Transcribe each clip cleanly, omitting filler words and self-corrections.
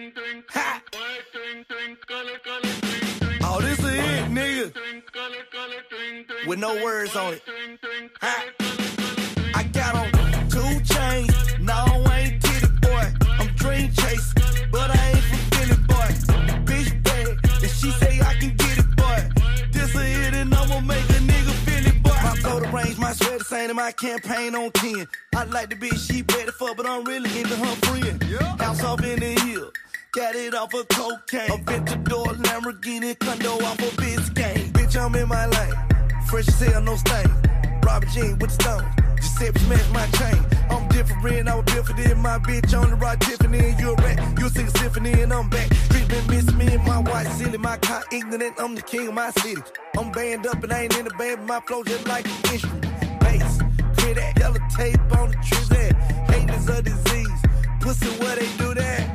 Ha! Oh, this is it, nigga. With no words on it. Ha! I got on 2 chains. No, I ain't titty boy. I'm dream chasing, but I ain't from Philly boy. Bitch bad, and she say I can get it, boy. This a hit and I'ma make a nigga feel it, boy. My total range, my sweater saying in my campaign on 10. I like the bitch she better fuck, but I'm really into her friend. House off in the hill. Got it off of cocaine. A Ventador, Lamborghini, condo off of Biscayne. Bitch, I'm in my lane. Fresh as hell, no stain. Robert Jean with the stones. Giuseppe smash my chain. I'm different, I was built for this. My bitch on the rock, Tiffany. You a rat, you sing a symphony, and I'm back. Street been missing me and my white silly. My car ignorant, I'm the king of my city. I'm banned up and I ain't in the band, but my flow just like an instrument. Bass, clear that yellow tape on the trees. That hate is a disease. Pussy, where they do that?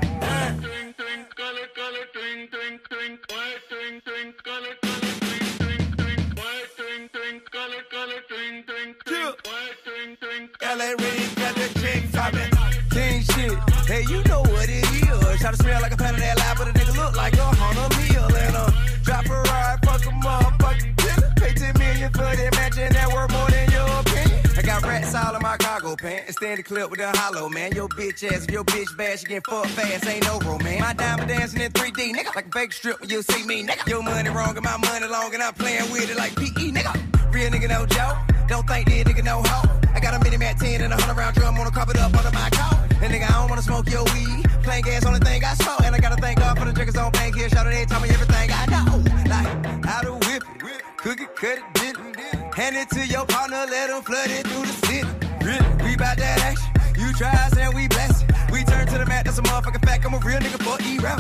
LA Reid got that chick poppin'. King shit, hey, you know what it is. Try to smell like a pan of that loud, but a nigga look like a $100 million. And drop a ride, fuck a motherfucking killer. Pay 10 million for that mansion that worth more than your opinion. I got rats all in my cargo pants. Stand the clip with a hollow, man. Your bitch ass, if your bitch bad, she get fucked fast. Ain't no romance. My diamond dancing in 3D, nigga. Like a fake strip when you see me, nigga. Your money wrong and my money long, and I'm playing with it like PE, nigga. Real nigga, no joke. Don't think this nigga no hoe. I got a mini Mac 10 and a 100-round drum. Wanna cup it up under my coat. And nigga, I don't wanna smoke your weed. Plain gas, only thing I smoke. And I gotta thank God for the drinkers on bank here. Shout out, they tell me everything I know. Like, how to whip it, cook it, cut it, dip it. Hand it to your partner, let him flood it through the city. Really, we bout that action. You try us and we bless it. We turn to the mat, that's a motherfucking fact. I'm a real nigga for E-rap.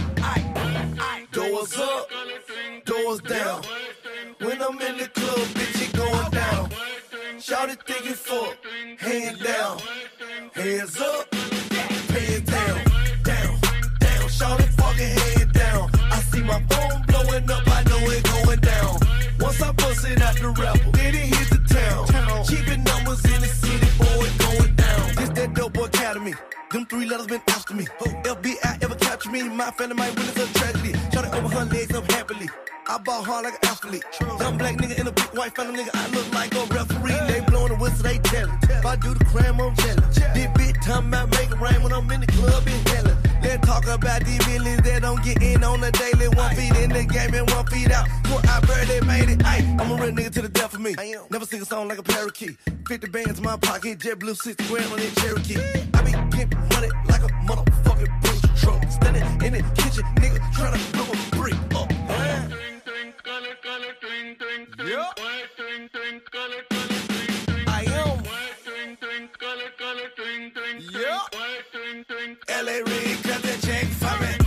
Doors up, doors down. When I'm in the club, bitch, it going down. Shout it, think it fuck, hands down. Hands up, hands down. Down, down. Shout it, fucking head down. I see my phone blowing up, I know it going down. Once I bust it out the rapper, then it hit the town. Keeping numbers in the city, boy, it going down. This that dope boy academy. Them 3 letters been after me. FBI ever capture me? My family might win it's a tragedy. Shout it over her legs up happily. I ball hard like an athlete. Young black nigga in a big white family nigga. I look like a referee. They blowing the whistle, they tellin'. If I do the crime, I'm jealous. This bitch time about make it rain when I'm in the club in hella. Let's talk about these millions that don't get in on the daily. 1 feet in the game and 1 feet out. So I barely made it. Ay, I'm a real nigga to the death of me. Never sing a song like a parakeet. 50 bands in my pocket, jet blue 60 grand on that Cherokee. I be getting money like a motherfucking push truck. Standing in the kitchen, nigga, tryna blow a brick up. Yep. I am. Yep. LA Reid got that check for me.